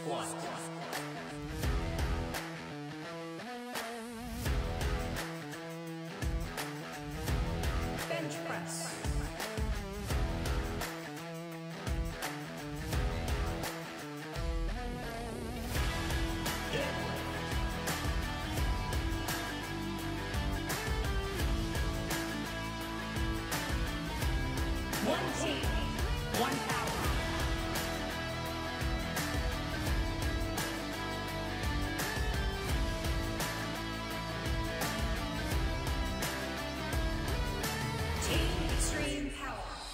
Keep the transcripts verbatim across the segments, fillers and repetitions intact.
squat. Bench press. One team, one power. Team Extreme Power.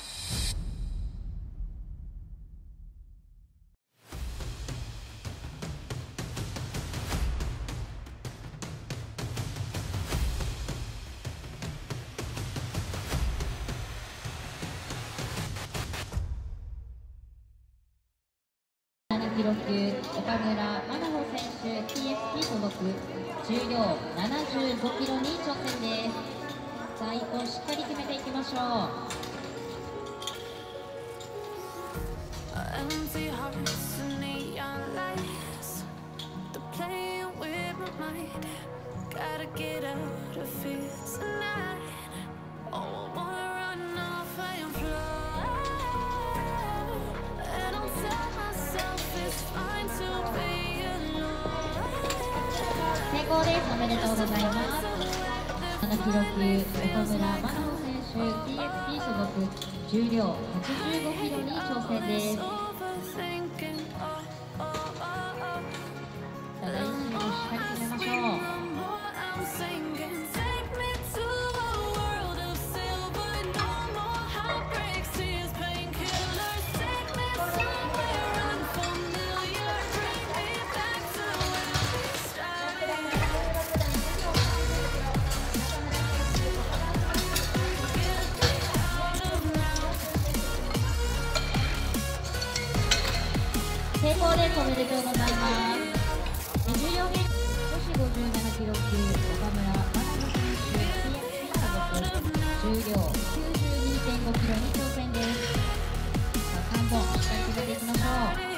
キロ級岡村真奈穂選手 ティーエックスティー 所属重量ななじゅうごキロに挑戦です。さあ一本しっかり決めていきましょう。成功です。おめでとうございます。ななキロ級岡村真奈穂選手 ティーエックスティー 所属重量はちじゅうごキロに挑戦です。ただいちをしっかり決めましょう。成功です。おめでとうございます。じゅうよんげん女子ごじゅうななキロ級岡村真奈穂選手 ティーエックスティー 所属重量きゅうじゅうにてんごキロに挑戦です。さんぼんしっかり決めていきましょう。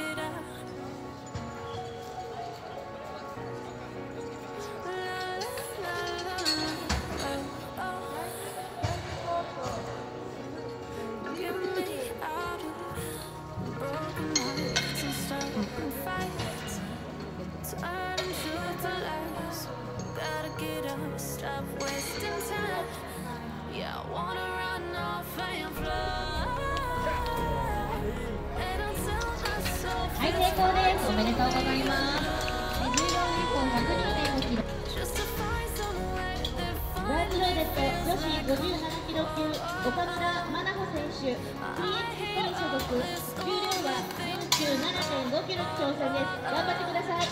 はい、成功です。おめでとうございます。じゅうよん以降ひゃくにてんごキロ。ワールドレッド女子ごじゅうななキロ級岡村真奈穂選手 ティーエックスティー 所属重量はよんじゅうななてんごキロに挑戦です。頑張ってください。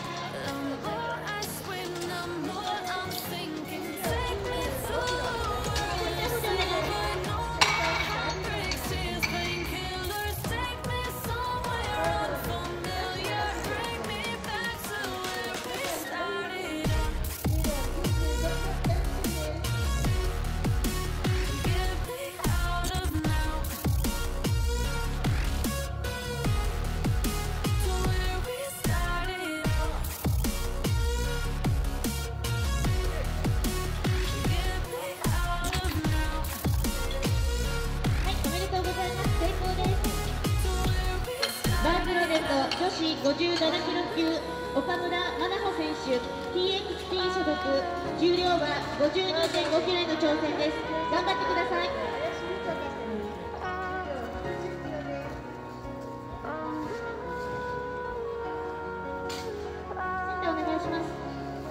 女子ごじゅうななキロ級岡村真奈穂選手 ティーエックスティー 所属重量はごじゅうにてんごキロへの挑戦です。頑張ってください。お願いします。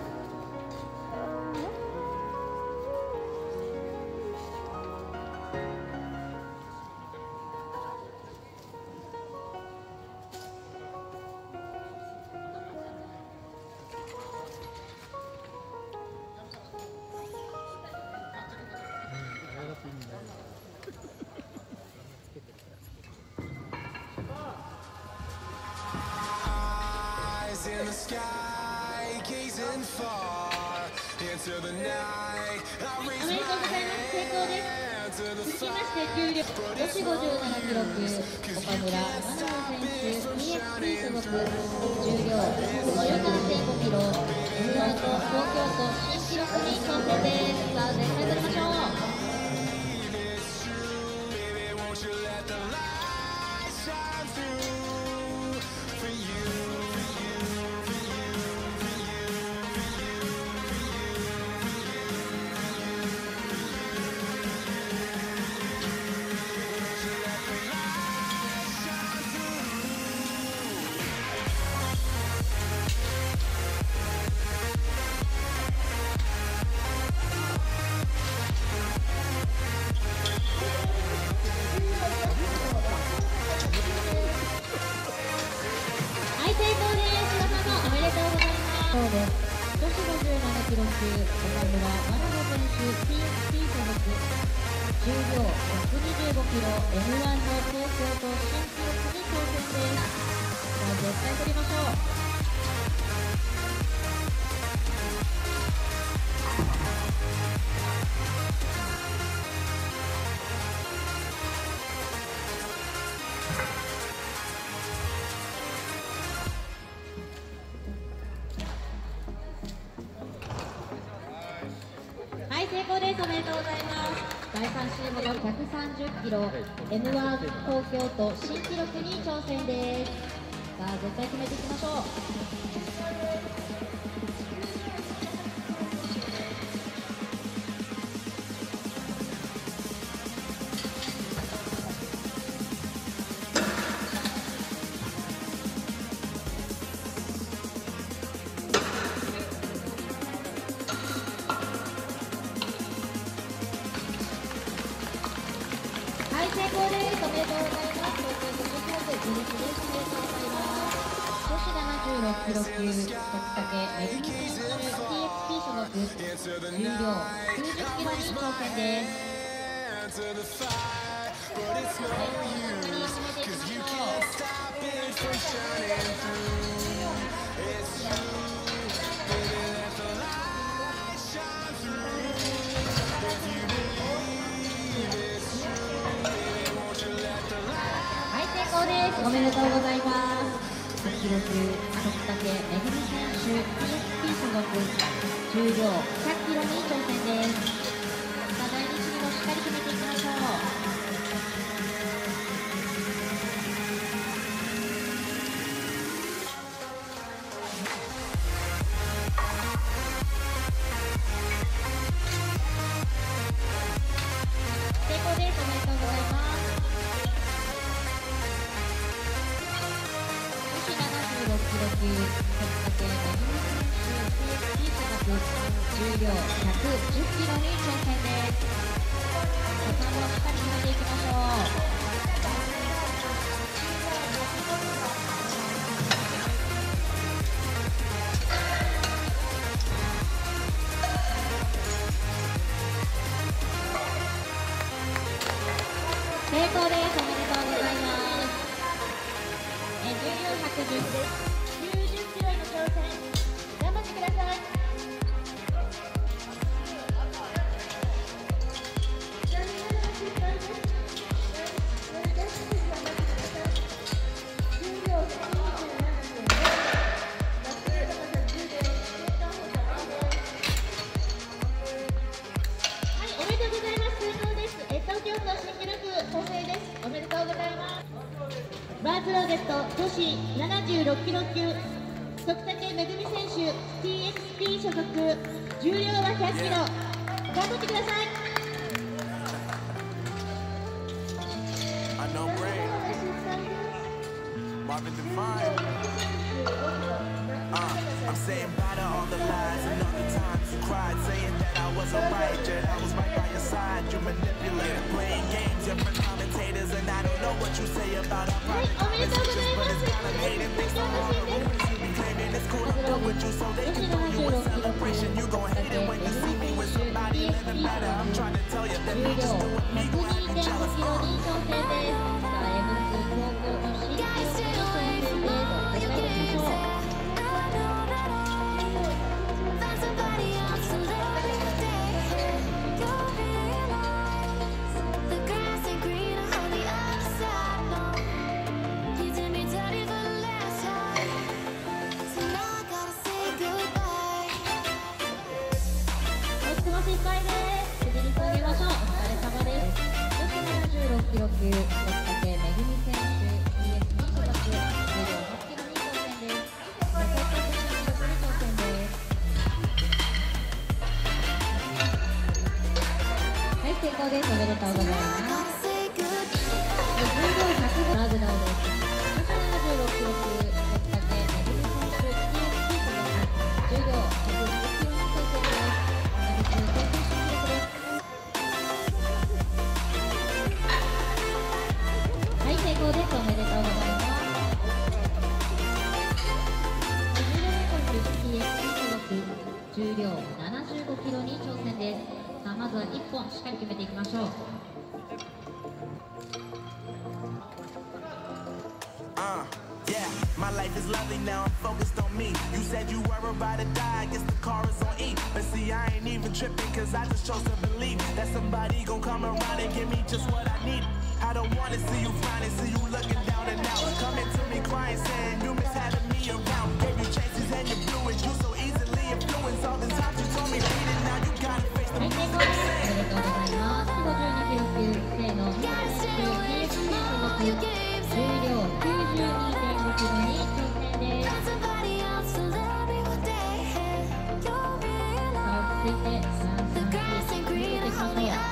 In the sky, gazing far into the night. I raise my hand 続きまして重量女子ごじゅうななキロ級岡村真奈選手 ティーエックスピー 所属重量じゅうななてんごキロ エムワン と東京都新記録に挑戦です。さあ絶対取りましょう。そうです。女子ごじゅうななキロ級岡村真奈選手 ティーエックスピー 所属重量ひゃくにじゅうごキロ エムワン の東京都新記録に挑戦です。さあ絶対取りましょう。成功です。おめでとうございます。だいさんチームのひゃくさんじゅっキロ エムワン 東京都新記録に挑戦です。さあ絶対決めていきましょう。はい、成功です。おめでとうございます。東京都新記録自力です。おめでとうございます。女子ななじゅうろくキロ級徳武めぐみ選手 ティーエックスピー 所属重量きゅうじゅっキロに挑戦です。はい、決めていきましょう。おめでとうございます。記録徳武めぐみ選手 ティーエックスピー 所属重量ひゃっキロに挑戦です。さあ第二試技もしっかり決めていきましょう。成功です。おめでとうございます。ろくキロ級徳武めぐみ選手 ティーエックスピー 所属重量ひゃくじゅっキロに挑戦です。こちらもしっかり決めていきましょう。成功です。おめでとうございます。え重量ひゃくじゅうです。きゅうじゅっキロへの挑戦頑張ってください。バーズローゲット女子ななじゅうろくキロ級徳武めぐみ選手 ティーエックスピー 所属重量はひゃっキロ頑張ってください。はい、おめでとうございます。 級ぶっかけめぐみ選手 ティーエックス 所属じゅうびょうはちキロに挑戦です。予選トップ進出に挑戦です。はい、成功です。おめでとうございます。じゅうびょうひゃくごラグダウです。ななじゅうろくキロ級ぶっかけめぐみ選手 ティーエックス 所属じゅうびょうひゃくじゅっキロに挑戦です。打率高級新記録です。はい、成功です。おめでとうございます。にじゅうよんメートル ティーエックス 所属重量ななじゅうごキロに挑戦です。さあ、まずはいっぽんしっかり決めていきましょう。 Uh, yeah, my life is lovely now, I'm focused on me. You said you were about to die, I guess the car is on E. But see, I ain't even tripping, cause I just chose to believe that somebody gon' come around and give me just what I need. I don't wanna see you flying, see you looking down and out. Coming to me crying, saying you miss having me around. Gave you chances and you blew it, you so easily influenced. All the times you told me beat it, now you gotta face the はい、成功です。おめでとうございます。ごじゅうにキロ級生の日本選手 ティーエックス 所属重量 きゅうじゅうにてんごキロに挑戦です。さあ、落ち着いてさんさんいち続けていきましょう。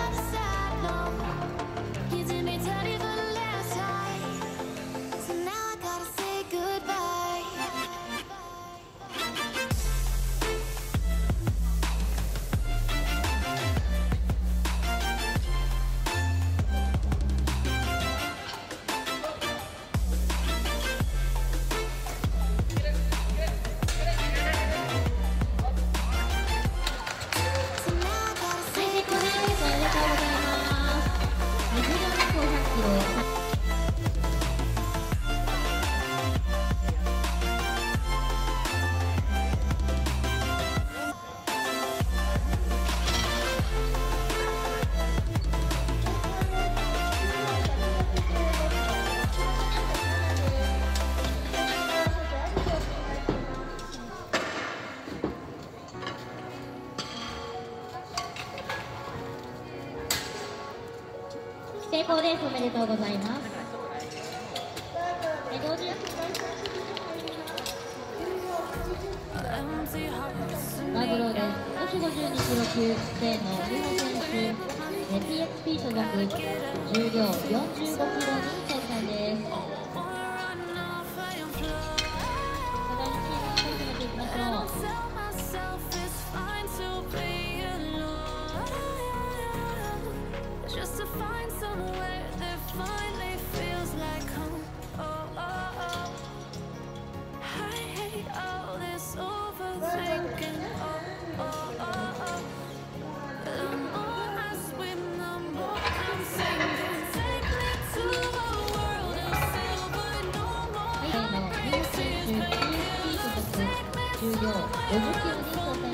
成功です。おめでとうございます。ごじゅうラグローです。女子ごじゅうにキロ級生の日本選手 ティーエックスピー 所属重量よんじゅうごキロに挑戦です。お互いにチームを進めていきましょう。重量ごじゅっキロに挑戦です。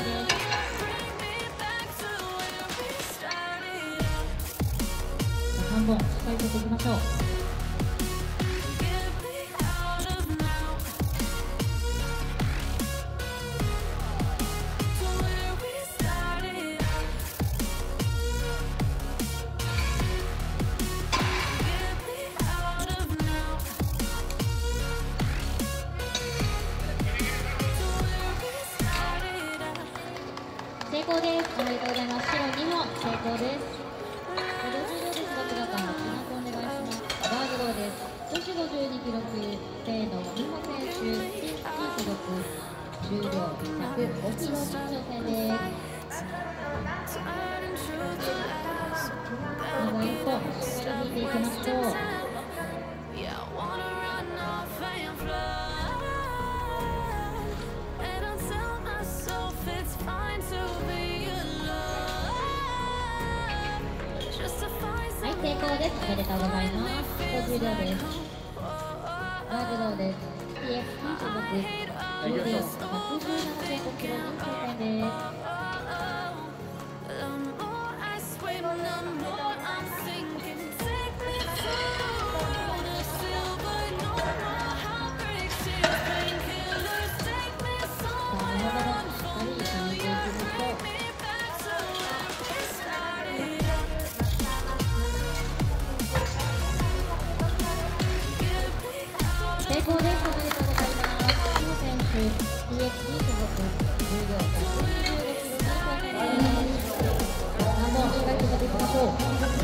さんぼんしっかりとっていきましょう。成功です。おめでとうございます。白にほん成功です。ごじゅうですが、倉田の注目お願いします。バーグローです。女子ごじゅうにキロ級生の日本選手 ティーエックス 所属重量ひゃくごキロに挑戦です。この一本しっかり引いていきましょう。はい、成功です。おめでとうございます。ごじゅう両です。バーグローです。ティーエックス 所属重量ひゃくじゅうななてんごキロに挑戦です。 しょう。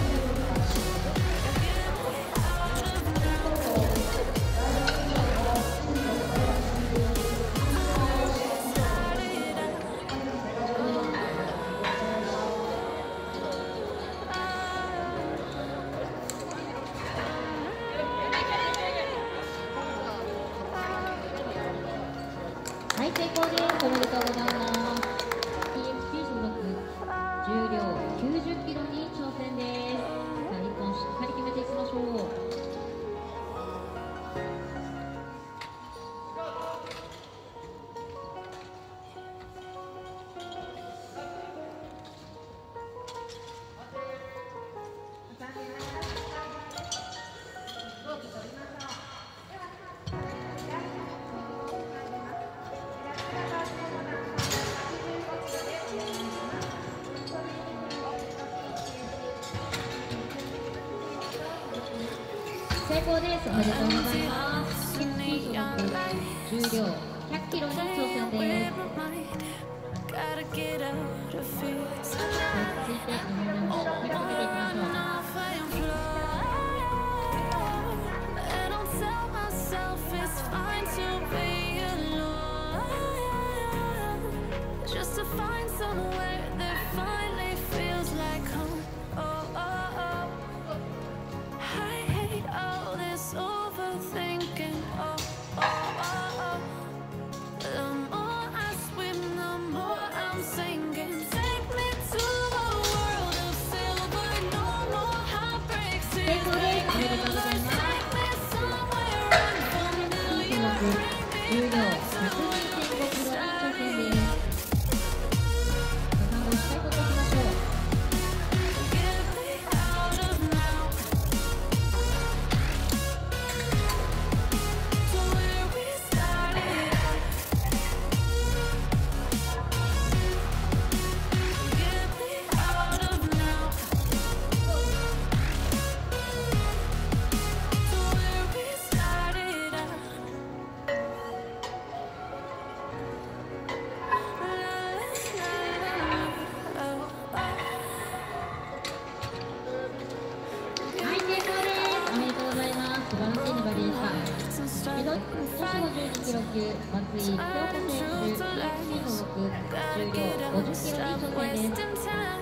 はい、成功です。おめでとうございます。 ティーエフシー 所属、重量きゅうじゅっキロに挑戦です。さあ、いっぽんしっかり決めていきましょう。成功です。おめでとうございます。ティーエフシー 所属、重量ひゃっキロに挑戦です。落ち着いて二本目もしっかりかけていきましょう。重量ひゃくにてんごキロに挑戦です。さんぼんしっかり取っていきましょう。素晴らしい粘りでした。江戸女子ごじゅうにキロ級、松井京子選手、ティーエフシー 所属、重量ごじゅっキロに挑戦です。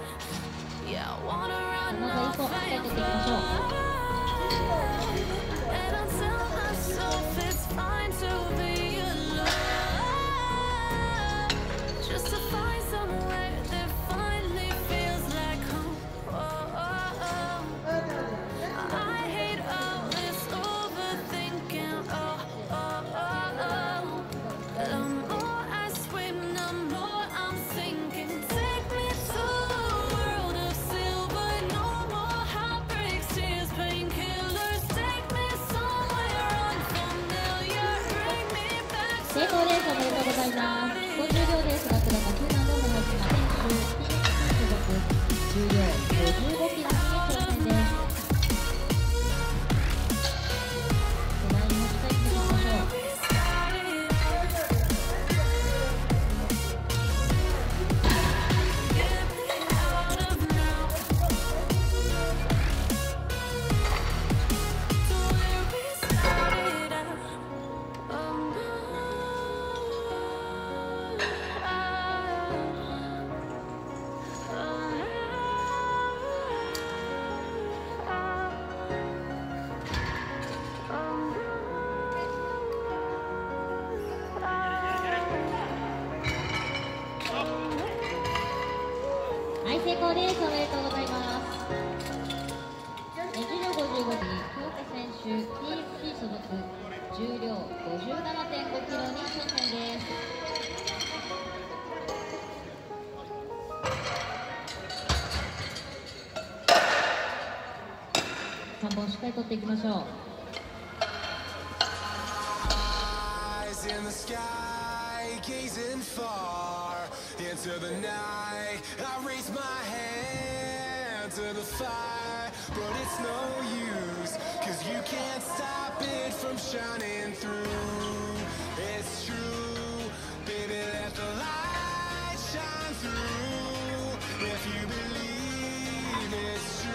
まずは一歩しっかり取っていきましょう。成功です。おめでとうございます。ご重量ですが、倉田九段の長島選手、ティーエフシー 所属、重量ごじゅうごキロに挑戦です。世代もしっかり決めていきましょう。はい、成功です。おめでとうございます。重量ごじゅうごキロ、京子選手、ティーエフシー 所属、重量ごじゅうななてんごキロに挑戦です。さんぼんしっかり取っていきましょう。 Gazing far into the night, I raise my hand to the fire, but it's no use, cause you can't stop it from shining through. It's true, baby, let the light shine through. If you believe it's true.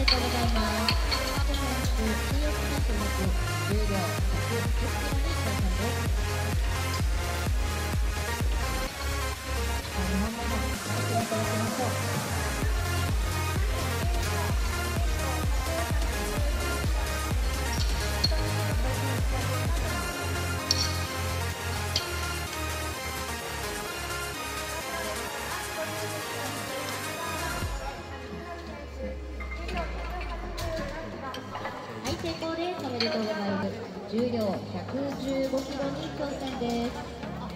でとうございます。選手、水曜日の種目、重量ひゃくじゅっキロに挑戦です。日本語も体験いただきましょう。はい、成功です。おめでとうございます。重量ひゃくじゅうごキロに挑戦です。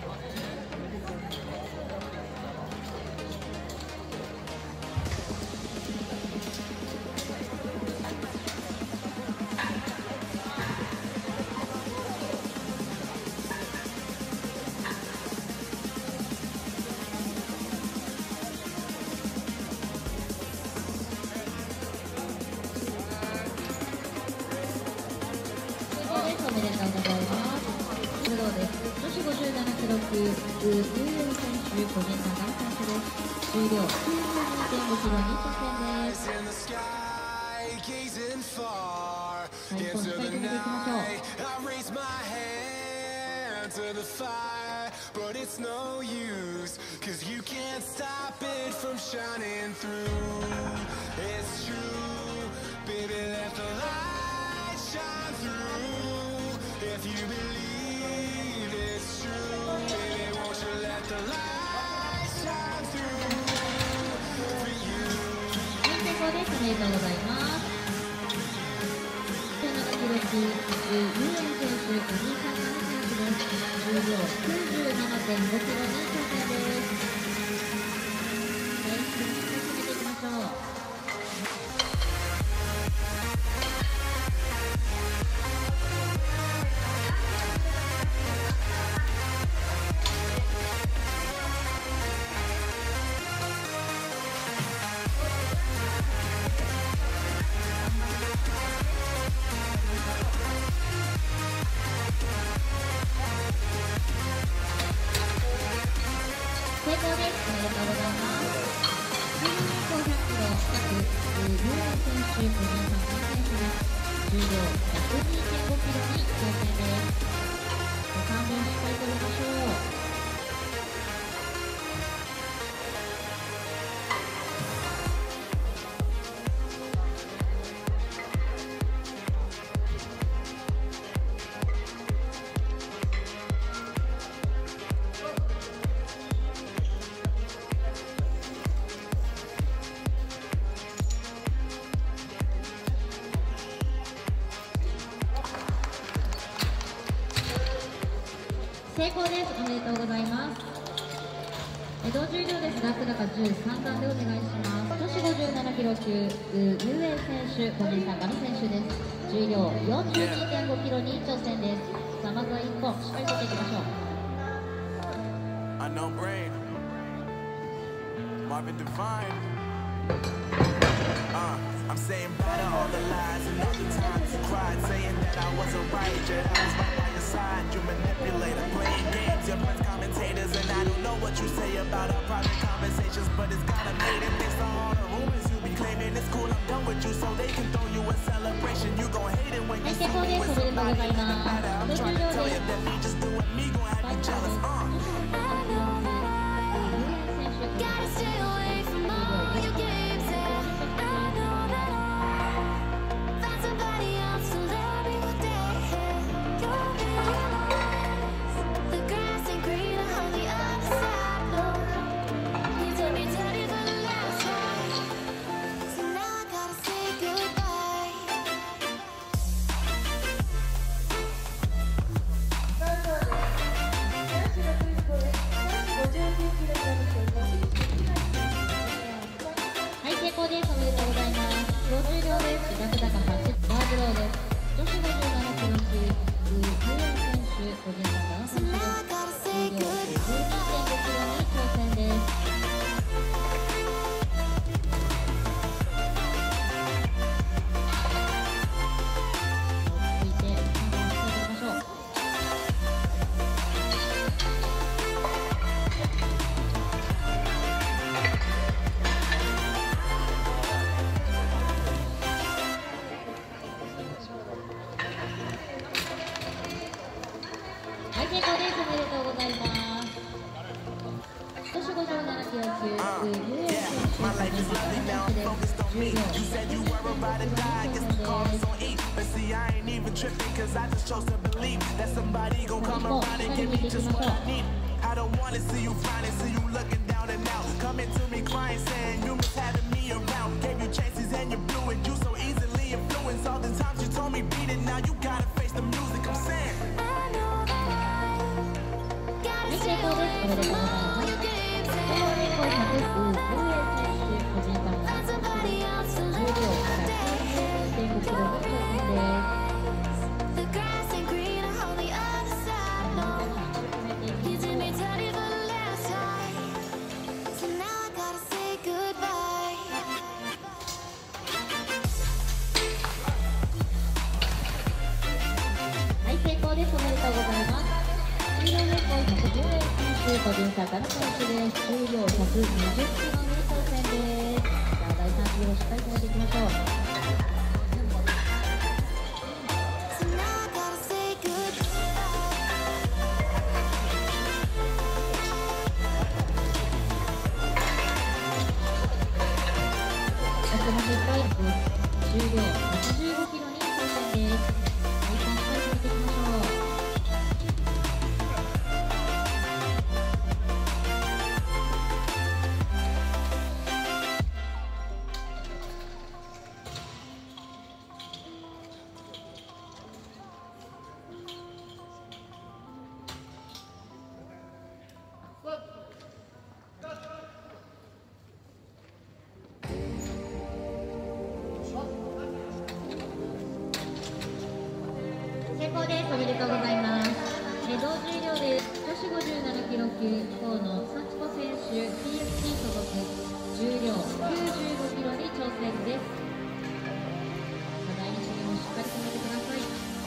おめでとうございます。武道です。女子ごじゅうななキロ級、ユーエン選手、個人差男選手です。重量 きゅうじゅうにてんごキロに挑戦です。最高に回転でいきましょう。 To the fire, but it's no use, cause you can't stop it from shining through. It's true, baby, let the light shine through. If you believe it's true, baby, won't you let the light shine through for you. はい、成功です。おめでとうございます。じゅうななキロ級、ユーエン選手、個人差男選手です。重量 きゅうじゅうななてんごキロに挑戦です。はい、進めていきましょう。成功です。おめでとうございます。じゅうにひゃくキロ近く、ユーエン選手、個人差男選手です。重量 ひゃくにてんごキロに挑戦です。さんびょうしっかり取りましょう。成功です。おめでとうございます。同重量ですが、高じゅうさんだんでお願いします。女子ごじゅうななキロ級、ユーエン選手、個人差ガミ選手です。重量 よんじゅうにてんごキロに挑戦です。さあ、まずはいっぽん、しっかり取っていきましょう。 Unknown brain, Marvin Divine. Uh, I'm saying better all the lies and all the times you cried, saying that I wasn't right, yet I was right by your side. You manipulator, playing games, your friends commentators, and I don't know what you say about our private conversations, but it's gotta made it based on all the rumors you be claiming. It's cool, I'm done with you, so they can throw you a celebration. You gon' hate it when you see me with somebody in the matter. I'm trying to tell you that me just doing me gon' have you jealous. Uh. Gotta stay away from all your games, yeah. I know that I'll find somebody else to love me one day. You'll realize the grass ain't greener on the other side. No, you told me tell you for the last time, so now I gotta say goodbye. me. You said you were about to die, I guess the car is on E. But see, I ain't even tripping, cause I just chose to believe that somebody gon' come around and give me just what I need. I don't wanna see you finally, see you looking down and out. Coming to me crying, saying you miss having me around. Gave you chances and you blew it, you so easily influenced. All the times you told me beat it, now you gotta face the music, I'm saying. I know that I gotta stay away from all your games and find somebody else to live my days. The grass ain't greener on the other side, no. You did me dirty for the last time, so now I gotta say goodbye. はい、成功です。おめでとうございます。黄色い猫ひゃくじゅうえん選手、個人差から選手です。重量ひゃくにじゅっキロに挑戦です。じゃあ、だいさんキロをしっかり止めていきましょう。 So now I gotta say goodbye. ひゃくはちじゅっかいです。重量はちじゅうごキロに挑戦です。だいさんしっかり止めていきましょう。 成功です。おめでとうございます。え同重量で女子ごじゅうななキロ級河野幸子選手 ティーエフシー 所属重量きゅうじゅうごキロに挑戦です。だいに試技もしっかり止めてください。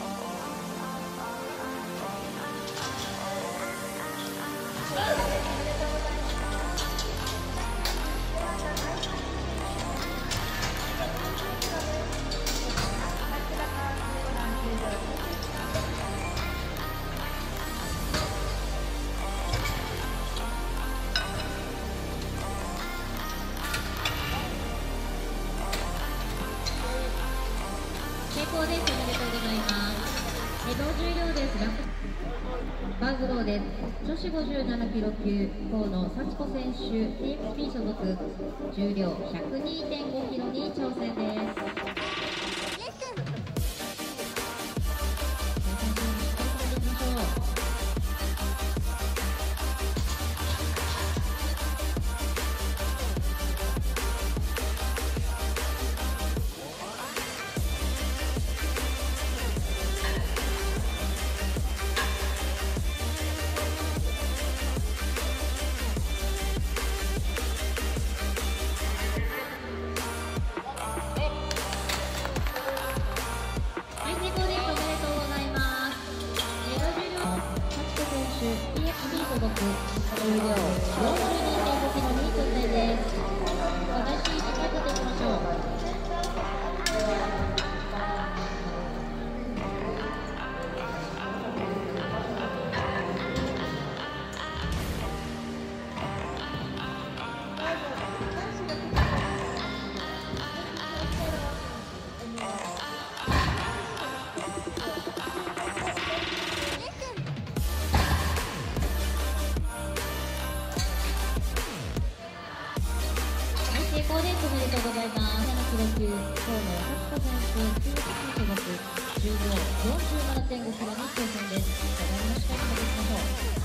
成功です。おめでとうございます。え同重量です。ラップバーズローです。女子ごじゅうななキロ級河野幸子選手 ティーエフピー 所属重量 ひゃくにてんごキロに挑戦です。 ティーエフピー 所属重量 よんじゅうにてんごキロに挑戦です。だいいちしっかり取っていきましょう。 成功です。おめでとうございます。ななキロ級河野幸子選手 ティーエフピー 所属重量 よんじゅうななてんごキロに挑戦です。じゃあ、何もしっかり止めていきましょう。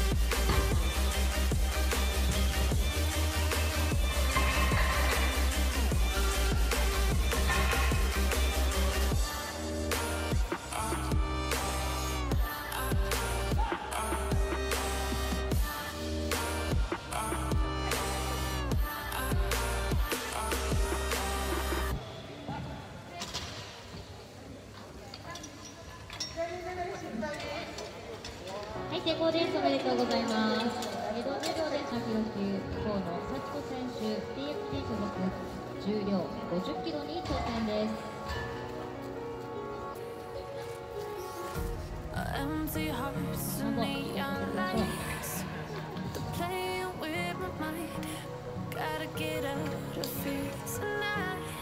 はい、成功です。おめでとうございます。え同重量でさんキロ級河野幸子選手 ティーエフピー 所属重量ごじゅっキロに挑戦です。 Empty hearts and neon lights, the playing with my mind. Gotta get out of here tonight.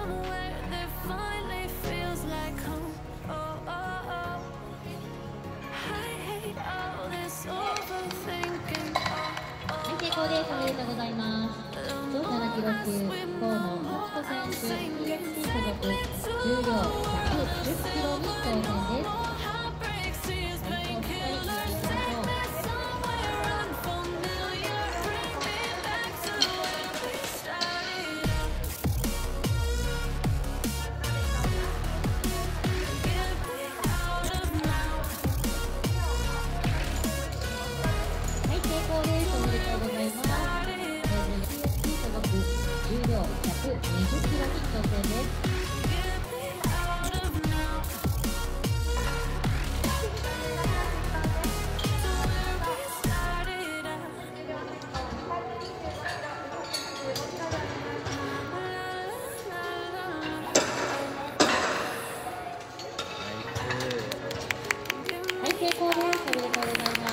somewhere that finally feels like home. Oh, oh, oh. I hate all this overthinking. Oh, はい、成功です。おめでとうございます。同社の記録、河野幸子選手、ティーエフシー 所属、重量ひゃくじゅっキロに挑戦です。 heartbreaks, tears, はい、お二人、いきましょう。 somewhere unfamiliar. Bring me back to where we started. Get me out of now. はい、成功です。おめでとうございます。 ティーエフシー 所属、重量ひゃくにじゅっキロに挑戦です。 Get me out of now. To where we started at. La, la, la, la. はい、成功です。おめでとうございます。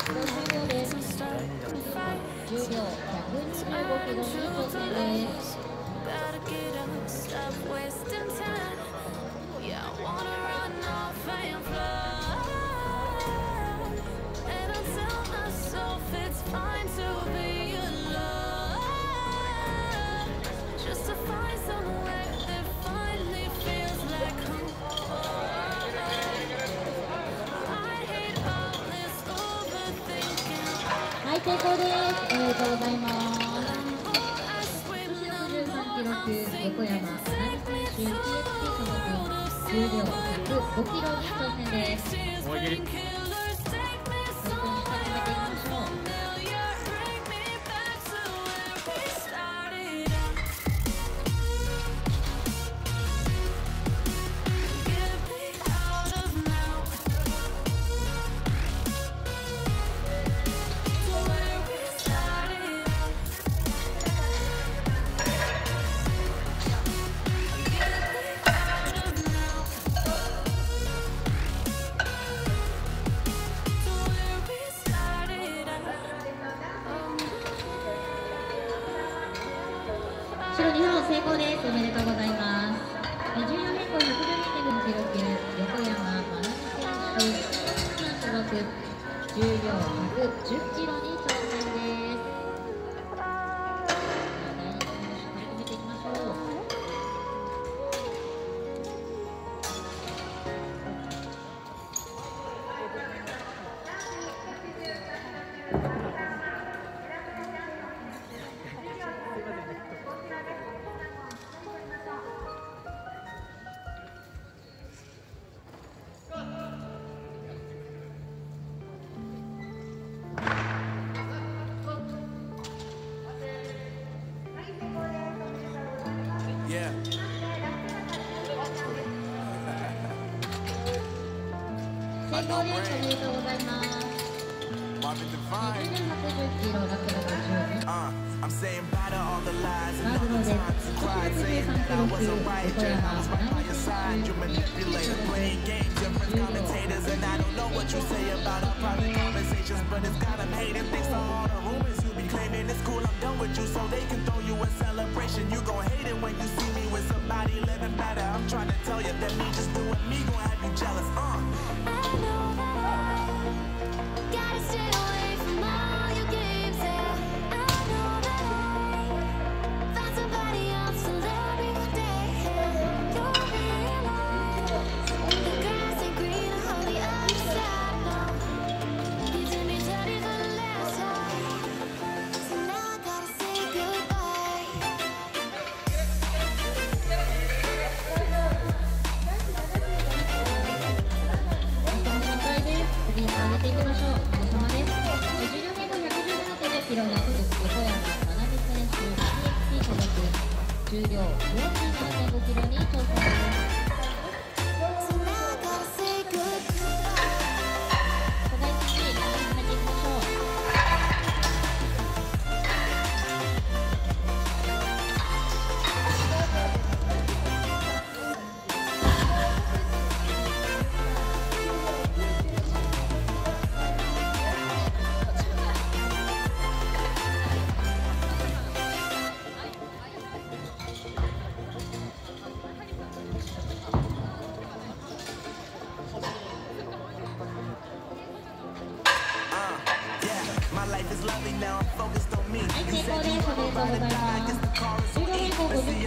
ご終了です。重量ひゃくにじゅうごキロに挑戦です。 Better get up, stop wasting time. Yeah, I wanna run off and fly. And I tell myself it's fine to be alone. Just to find somewhere that finally feels like home. I hate all this overthinking. はい、成功です。おめでとうございます。 I swim ろくじゅうさんキロ級、横山愛美選手、ティーエフシー 所属、重量ひゃくごキロに挑戦です。 tears, painkillers, take me 本当に始めていきましょう。 familiar. Bring me back to where we started. Get me out of now. To where we started. Get me out of now. To where we started. 白にほん成功です。おめでとうございます。え重量変更ひゃくじゅうにてんごキロ級、横山愛美選手、所属、重量ひゃくじゅっキロに挑戦です。第二選手、取り組めていきましょう。 Yeah. 成功です。おめでとうございます。 Marvin 重 Divine. 量ひゃくじゅっキロ、落下ごじゅうに。 Uh, I'm saying bye to all the lies マ and グ all ロ the です。 times you 女子 cried saying ろくじゅうさん that キ I ロ級、 wasn't right. 横 And 山 I was right 愛 by 美 your 選 side. You 手、 manipulator, playing games, different commentators, and I don't know what you say about our private conversations, but it's got 'em hating. Thanks to all the rumors you be claiming. It's cool, I'm done with you, so they can throw you a celebration. You gon' hate it when you see me with somebody living better. I'm trying to tell you that me just doing me gon' have you jealous. Uh. I know that I gotta stay away from all your games. Yeah, I know that I found somebody else to love me one day. You'll realize the grass ain't greener on the other side. No, you did me dirty for the last time, so now I gotta say goodbye. 次に上げていきましょう。お疲れ様です。重量変更ひゃくじゅうななてんごキロの横山愛美選手、ティーエフシー 所属、重量よんじゅうななてんごキロに挑戦です。 So now I gotta say goodbye. お互いに進めていきましょう。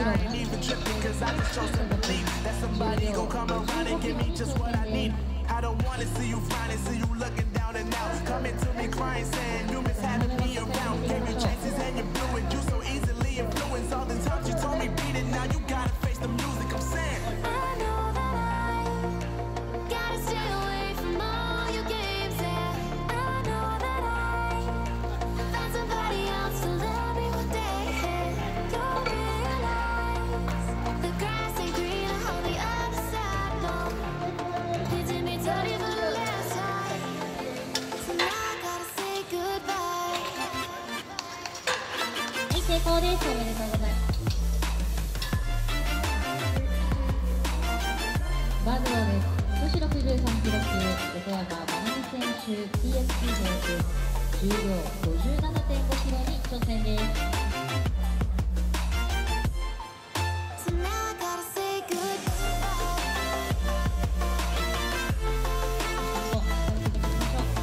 I ain't even tripping, cause I just chose to believe that somebody gon' come around and give me just what I need. I don't wanna see you finding, see you looking down and out. Coming to me crying, saying you miss having me around. Gave you chances and you blew it. You so easily influenced. All the times you told me beat it, now you gotta face the music. I'm saying I know that I gotta stay away from all your games. Yeah, I know that I found somebody else to love me one day. You'll realize the grass ain't greener on the other side. No, you did me dirty for the last time, so now I gotta say goodbye. はい、成功です。おめでとうございます。バズローです。女子ろくじゅうさんキロ級、横山真奈美選手 ティーエスピー 選手、重量 ごじゅうななてんごキロに挑戦です。 So now I gotta say goodbye. そう、軽くいきましょう。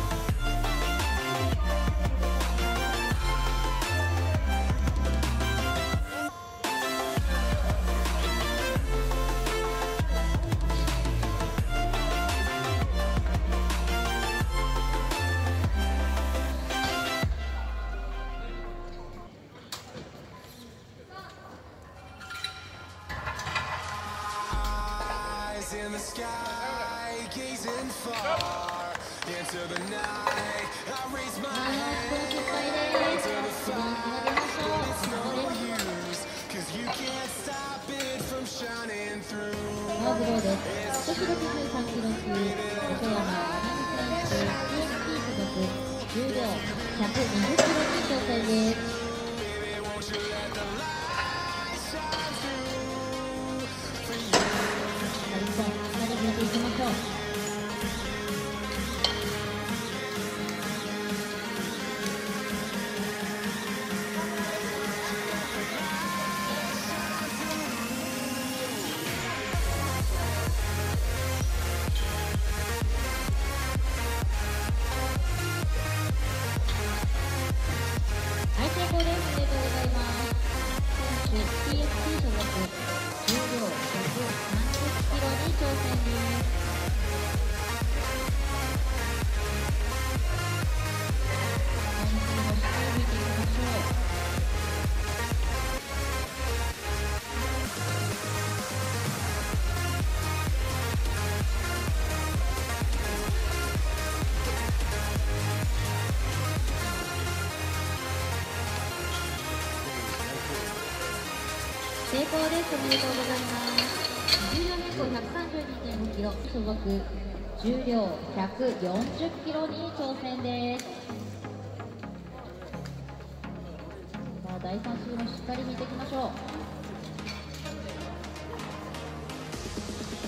Eyes in the sky, gazing far into the night. I raise my あの、この hand 失敗です。 to the 次に fire, つなげましょう。 but it's 成 no 功です。 use, cause you can't stop it from shining through. バズローです。女子ろくじゅうさんキロ級、横山真奈美選手 ティーエスピー 所属、重量ひゃくにじゅっキロに挑戦です。 Baby, won't you let the light shine through for you? 一本つなげていきましょう。 はい、成功です。おめでとうございます。選手 ティーエスピー 所属、重量ひゃくさんじゅっキロに挑戦です。タイムキーもしっかり見ていきましょう。 成功です。おめでとうございます。じゅうよん変更 ひゃくさんじゅうにてんごキロ所属、重量ひゃくよんじゅっキロに挑戦です。さあ、だいさん周もしっかり見ていきましょう。